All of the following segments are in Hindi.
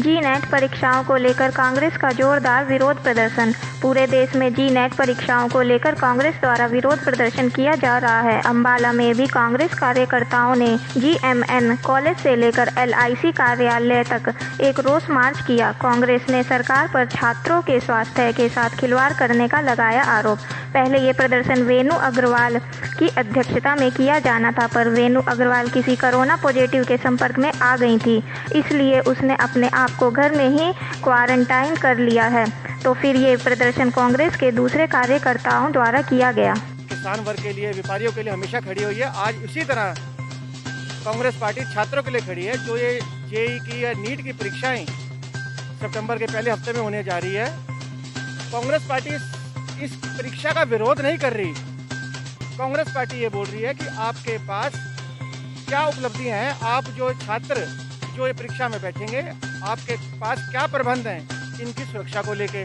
जी-नेट परीक्षाओं को लेकर कांग्रेस का जोरदार विरोध प्रदर्शन। पूरे देश में जी-नेट परीक्षाओं को लेकर कांग्रेस द्वारा विरोध प्रदर्शन किया जा रहा है। अंबाला में भी कांग्रेस कार्यकर्ताओं ने जीएमएन कॉलेज से लेकर एलआईसी कार्यालय तक एक रोष मार्च किया। कांग्रेस ने सरकार पर छात्रों के स्वास्थ्य के साथ खिलवाड़ करने का लगाया आरोप। पहले ये प्रदर्शन वेणु अग्रवाल की अध्यक्षता में किया जाना था, पर वेणु अग्रवाल किसी कोरोना पॉजिटिव के संपर्क में आ गई थी, इसलिए उसने अपने आप को घर में ही क्वारंटाइन कर लिया है। तो फिर ये प्रदर्शन कांग्रेस के दूसरे कार्यकर्ताओं द्वारा किया गया। किसान वर्ग के लिए, व्यापारियों के लिए हमेशा खड़ी हुई है। आज इसी तरह कांग्रेस पार्टी छात्रों के लिए खड़ी है। जो ये जेईई की या नीट की परीक्षाएं सितंबर के पहले हफ्ते में होने जा रही है, कांग्रेस पार्टी इस परीक्षा का विरोध नहीं कर रही। कांग्रेस पार्टी ये बोल रही है कि आपके पास क्या उपलब्धियां हैं, आप जो छात्र जो ये परीक्षा में बैठेंगे, आपके पास क्या प्रबंध हैं इनकी सुरक्षा को लेके।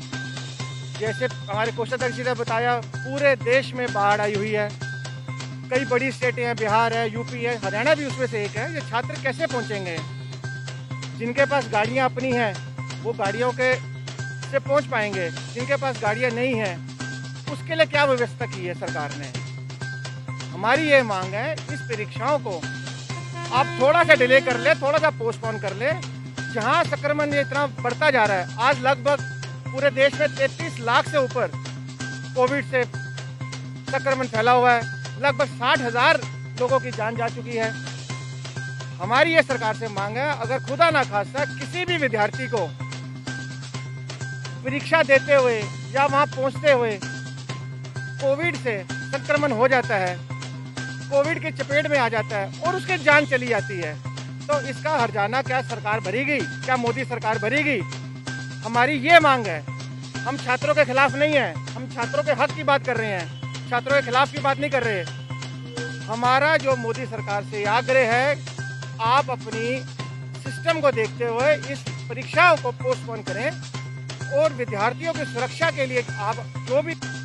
जैसे हमारे कोषाध्यक्ष जी ने बताया, पूरे देश में बाढ़ आई हुई है, कई बड़ी स्टेटें हैं, बिहार है, यूपी है, हरियाणा भी उसमें से एक है। ये छात्र कैसे पहुंचेंगे? जिनके पास गाड़ियां अपनी हैं वो गाड़ियों के से पहुंच पाएंगे, जिनके पास गाड़ियां नहीं हैं उसके लिए क्या व्यवस्था की है सरकार ने। हमारी ये मांग है, इस परीक्षाओं को आप थोड़ा सा डिले कर ले, थोड़ा सा पोस्टपोन कर ले। जहां संक्रमण ये इतना बढ़ता जा रहा है, आज लगभग पूरे देश में 33 लाख से ऊपर कोविड से संक्रमण फैला हुआ है, लगभग 60,000 लोगों की जान जा चुकी है। हमारी ये सरकार से मांग है, अगर खुदा ना खास्ता किसी भी विद्यार्थी को परीक्षा देते हुए या वहां पहुंचते हुए कोविड से संक्रमण हो जाता है, कोविड की चपेट में आ जाता है और उसकी जान चली जाती है, तो इसका हर्जाना क्या सरकार भरेगी? क्या मोदी सरकार भरेगी? हमारी ये मांग है। हम छात्रों के खिलाफ नहीं हैं, हम छात्रों के हक की बात कर रहे हैं, छात्रों के खिलाफ की बात नहीं कर रहे। हमारा जो मोदी सरकार से आग्रह है, आप अपनी सिस्टम को देखते हुए इस परीक्षाओं को पोस्टपोन करें और विद्यार्थियों की सुरक्षा के लिए आप जो भी